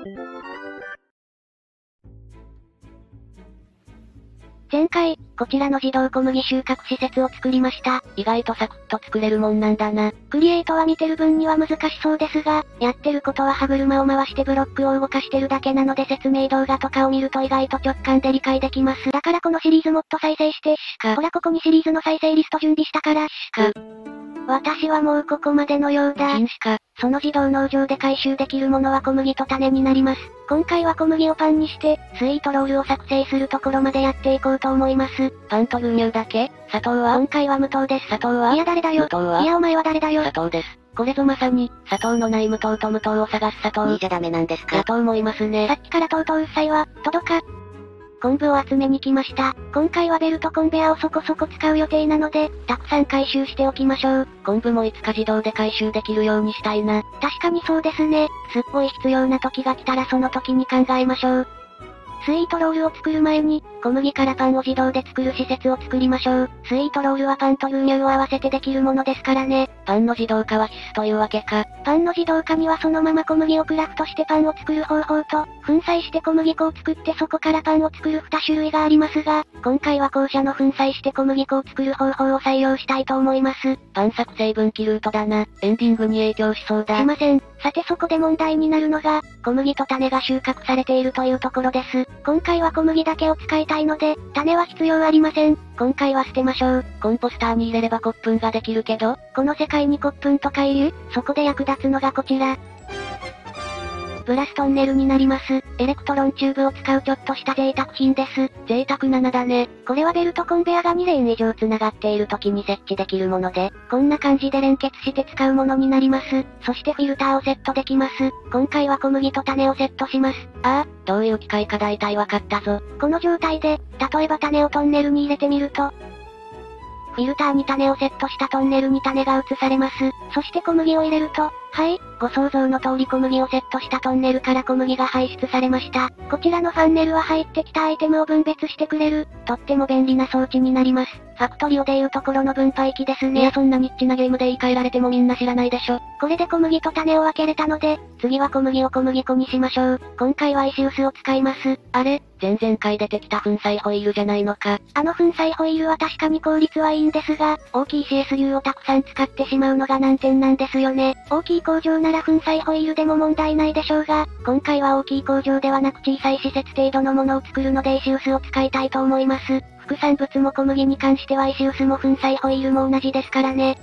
前回、こちらの自動小麦収穫施設を作りました。 意外とサクッと作れるもんなんだな。 クリエイトは見てる分には難しそうですが、やってることは歯車を回してブロックを動かしてるだけなので説明動画とかを見ると意外と直感で理解できます。だからこのシリーズもっと再生して、ほらここにシリーズの再生リスト準備したから、私はもうここまでのようだ。その自動農場で回収できるものは小麦と種になります。今回は小麦をパンにして、スイートロールを作成するところまでやっていこうと思います。 パンと牛乳だけ？砂糖は？ 今回は無糖です。 砂糖は？ いや誰だよ。 無糖は？ いやお前は誰だよ。 砂糖です。これぞまさに、砂糖のない無糖と無糖を探す砂糖。 いいじゃダメなんですか？ 砂糖もいますね。 さっきからとうとううっさいわ、届か。昆布を集めに来ました。今回はベルトコンベアをそこそこ使う予定なので、たくさん回収しておきましょう。 昆布もいつか自動で回収できるようにしたいな。 確かにそうですね。すっごい必要な時が来たらその時に考えましょう。スイートロールを作る前に、小麦からパンを自動で作る施設を作りましょう。スイートロールはパンと牛乳を合わせてできるものですからね。 パンの自動化は必須というわけか。 パンの自動化にはそのまま小麦をクラフトしてパンを作る方法と、粉砕して小麦粉を作ってそこからパンを作る2種類がありますが、今回は後者の粉砕して小麦粉を作る方法を採用したいと思います。 パン作成分岐ルートだな。エンディングに影響しそうだ。 しません。さてそこで問題になるのが、小麦と種が収穫されているというところです。今回は小麦だけを使いたいので、種は必要ありません。今回は捨てましょう。 コンポスターに入れれば骨粉ができるけど、 この世界に骨粉とかいる？そこで役立つのがこちら。ブラストンネルになります。エレクトロンチューブを使うちょっとした贅沢品です。 贅沢な名だね。 これはベルトコンベアが2レーン以上繋がっている時に設置できるもので、こんな感じで連結して使うものになります。そしてフィルターをセットできます。今回は小麦と種をセットします。 どういう機械か大体わかったぞ。 この状態で、例えば種をトンネルに入れてみると、フィルターに種をセットしたトンネルに種が移されます。そして小麦を入れると、はい、ご想像の通り小麦をセットしたトンネルから小麦が排出されました。こちらのファンネルは入ってきたアイテムを分別してくれる、とっても便利な装置になります。ファクトリオでいうところの分配器ですね。 いやそんなニッチなゲームで言い換えられてもみんな知らないでしょ。 これで小麦と種を分けれたので、次は小麦を小麦粉にしましょう。今回は石臼を使います。 あれ、前々回出てきた粉砕ホイールじゃないのか。 粉砕ホイールは確かに効率はいいんですが、大きい CS 牛をたくさん使ってしまうのが難点なんですよね。大きい工場なら粉砕ホイールでも問題ないでしょうが、今回は大きい工場ではなく小さい施設程度のものを作るので石臼を使いたいと思います。副産物も小麦に関しては石臼も粉砕ホイールも同じですからね。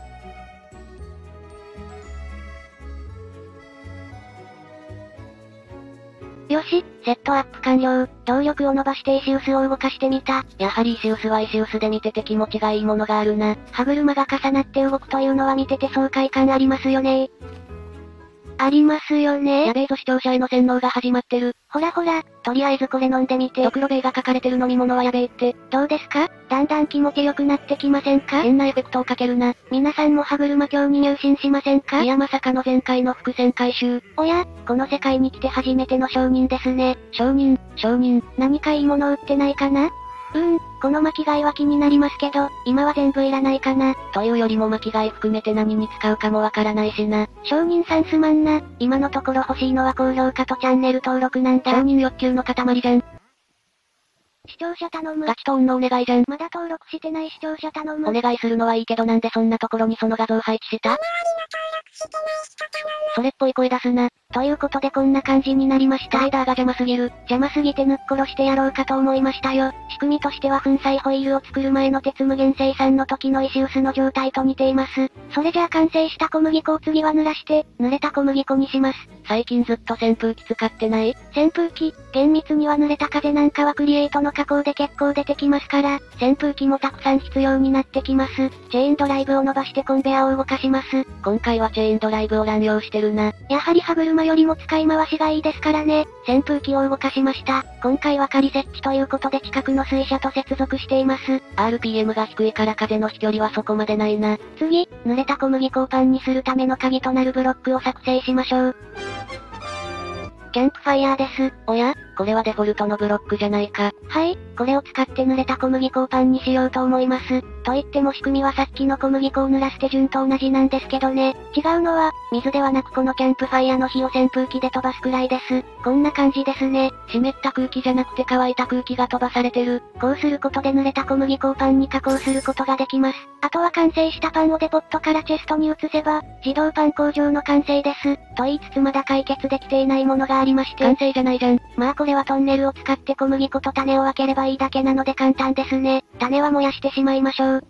よし、セットアップ完了。動力を伸ばして石臼を動かしてみた。 やはり石臼は石臼で見てて気持ちがいいものがあるな。 歯車が重なって動くというのは見てて爽快感ありますよね。ありますよね。 やべえぞ視聴者への洗脳が始まってる。 ほらほら、とりあえずこれ飲んでみて。 ドクロベイが書かれてる飲み物はやべえって。 どうですか？だんだん気持ちよくなってきませんか？ 変なエフェクトをかけるな。 皆さんも歯車今日に入信しませんか？ いやまさかの前回の伏線回収。 おや、この世界に来て初めての商人ですね。 商人。 何かいいもの売ってないかな？この巻き貝は気になりますけど、今は全部いらないかな。 というよりも巻き貝含めて何に使うかもわからないしな。 商人さんすまんな。今のところ欲しいのは高評価とチャンネル登録なんだ。 承認欲求の塊じゃん。 視聴者頼む。 ガチトーンのお願いじゃん。 まだ登録してない視聴者頼む。 お願いするのはいいけどなんでそんなところにその画像配置した？それっぽい声出すな。 ということでこんな感じになりました。 ライダーが邪魔すぎる。 邪魔すぎてぬっ殺してやろうかと思いましたよ。仕組みとしては粉砕ホイールを作る前の鉄無限生産の時の石臼の状態と似ています。それじゃあ完成した小麦粉を次は濡らして、濡れた小麦粉にします。 最近ずっと扇風機使ってない？ 扇風機、厳密には濡れた風なんかはクリエイトの加工で結構出てきますから、扇風機もたくさん必要になってきます。チェーンドライブを伸ばしてコンベアを動かします。 今回はチェーンドライブを乱用してるな。 やはり歯車よりも使い回しがいいですからね。扇風機を動かしました。今回は仮設置ということで近くの水車と接続しています。 RPM が低いから風の飛距離はそこまでないな。 次、濡れた小麦粉をパンにするための鍵となるブロックを作成しましょう。 キャンプファイヤーです。 おや、これはデフォルトのブロックじゃないか。 はい、これを使って濡れた小麦粉をパンにしようと思います。と言っても仕組みはさっきの小麦粉を濡らす手順と同じなんですけどね。違うのは、水ではなくこのキャンプファイヤーの火を扇風機で飛ばすくらいです。こんな感じですね。 湿った空気じゃなくて乾いた空気が飛ばされてる。 こうすることで濡れた小麦粉をパンに加工することができます。あとは完成したパンをデポットからチェストに移せば、自動パン工場の完成です。と言いつつまだ解決できていないものがありまして。 完成じゃないじゃん。 まあこれはトンネルを使って小麦粉と種を分ければいいだけなので簡単ですね。種は燃やしてしまいましょう。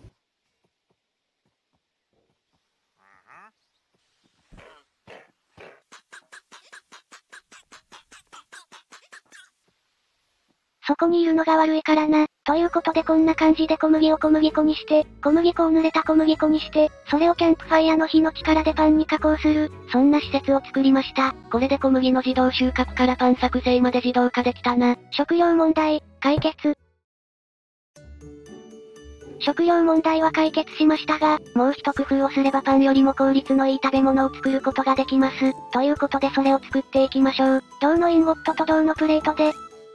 そこにいるのが悪いからな。ということでこんな感じで小麦を小麦粉にして、小麦粉を濡れた小麦粉にして、それをキャンプファイヤーの火の力でパンに加工する、そんな施設を作りました。 これで小麦の自動収穫からパン作成まで自動化できたな。 食料問題、解決。食料問題は解決しましたが、もう一工夫をすればパンよりも効率のいい食べ物を作ることができます。ということでそれを作っていきましょう。銅のインゴットと銅のプレートで、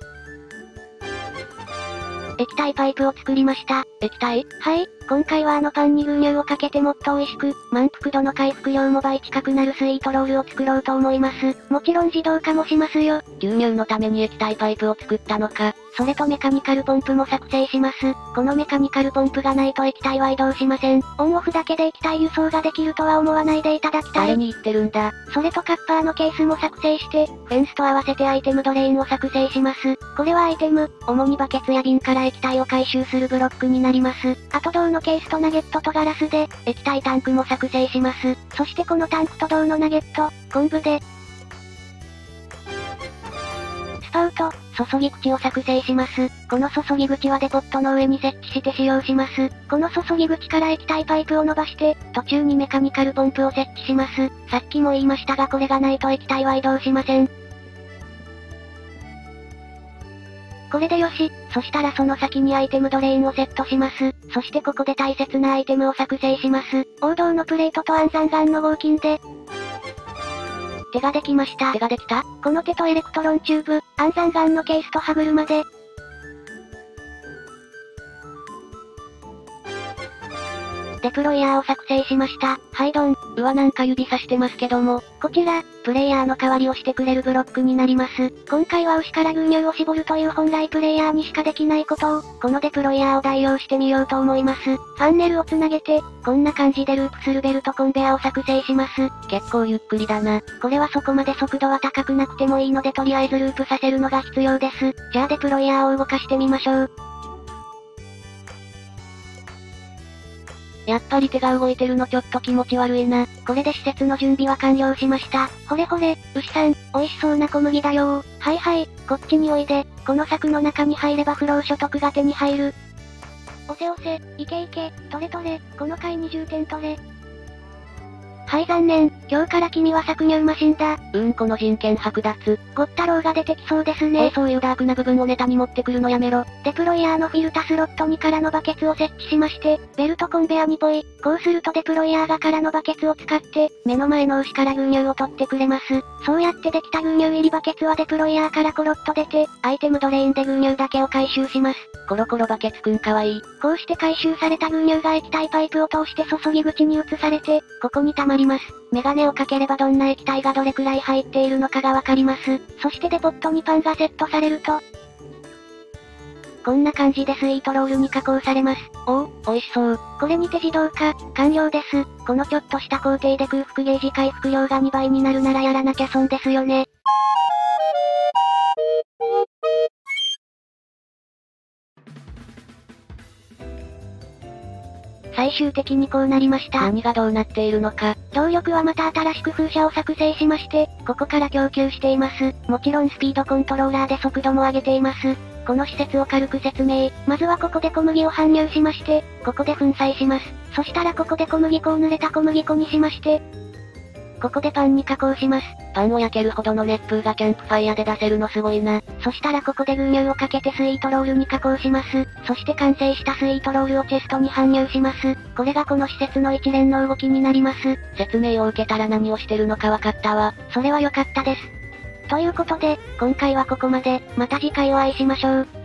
液体パイプを作りました。 液体？ はい、今回はパンに牛乳をかけてもっと美味しく、満腹度の回復量も倍近くなるスイートロールを作ろうと思います。もちろん自動化もしますよ。 牛乳のために液体パイプを作ったのか。 それとメカニカルポンプも作成します。このメカニカルポンプがないと液体は移動しません。オンオフだけで液体輸送ができるとは思わないでいただきたい。 誰に言ってるんだ。 それとカッパーのケースも作成して、フェンスと合わせてアイテムドレインを作成します。これはアイテム、主にバケツや瓶から液体を回収するブロックになります。あと銅のケースとナゲットとガラスで、液体タンクも作成します。そしてこのタンクと銅のナゲット、昆布で、スパウト、注ぎ口を作成します。この注ぎ口はデポットの上に設置して使用します。この注ぎ口から液体パイプを伸ばして、途中にメカニカルポンプを設置します。さっきも言いましたがこれがないと液体は移動しません。これでよし。そしたらその先にアイテムドレインをセットします。そしてここで大切なアイテムを作成します。王道のプレートと暗算ガンの合金で、手ができました。 手ができた？ この手とエレクトロンチューブ、暗算ガンのケースと歯車で、デプロイヤーを作成しました。はいドン。 うわなんか指さしてますけども。 こちら、プレイヤーの代わりをしてくれるブロックになります。今回は牛から牛乳を絞るという本来プレイヤーにしかできないことを、このデプロイヤーを代用してみようと思います。ファンネルをつなげて、こんな感じでループするベルトコンベアを作成します。 結構ゆっくりだな。 これはそこまで速度は高くなくてもいいのでとりあえずループさせるのが必要です。じゃあデプロイヤーを動かしてみましょう。 やっぱり手が動いてるのちょっと気持ち悪いな。 これで施設の準備は完了しました。ほれほれ、牛さん、美味しそうな小麦だよー。はいはい、こっちにおいで。この柵の中に入れば不労所得が手に入る。おせおせ、いけいけ、取れ取れ、この回20点取れ。はい残念、今日から君は搾乳マシンだ。 この人権剥奪。 ゴッタロウが出てきそうですね。 そういうダークな部分をネタに持ってくるのやめろ。 デプロイヤーのフィルタスロット2からのバケツを設置しまして、ベルトコンベアにポイ。こうするとデプロイヤーがからのバケツを使って、目の前の牛から牛乳を取ってくれます。そうやってできた牛乳入りバケツはデプロイヤーからコロッと出て、アイテムドレインで牛乳だけを回収します。 コロコロバケツくんかわいい。 こうして回収された牛乳が液体パイプを通して注ぎ口に移されて、ここに溜まります。メガネをかければどんな液体がどれくらい入っているのかがわかります。そしてデポットにパンがセットされると、こんな感じでスイートロールに加工されます。 美味しそう。 これにて自動化、完了です。このちょっとした工程で空腹ゲージ回復量が2倍になるならやらなきゃ損ですよね。最終的にこうなりました。 何がどうなっているのか。 動力はまた新しく風車を作成しまして、ここから供給しています。もちろんスピードコントローラーで速度も上げています。この施設を軽く説明。まずはここで小麦を搬入しまして、ここで粉砕します。そしたらここで小麦粉を濡れた小麦粉にしまして、ここでパンに加工します。 パンを焼けるほどの熱風がキャンプファイヤーで出せるのすごいな。 そしたらここで牛乳をかけてスイートロールに加工します。そして完成したスイートロールをチェストに搬入します。これがこの施設の一連の動きになります。 説明を受けたら何をしてるのかわかったわ。 それは良かったです。 ということで、今回はここまで、また次回お会いしましょう。